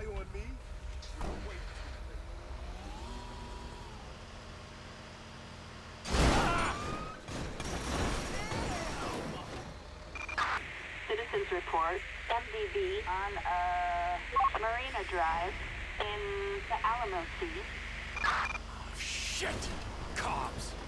rely on me, you're way too late. Citizens report MDB on Marina Drive in the Alamo Sea. Shit! Cops!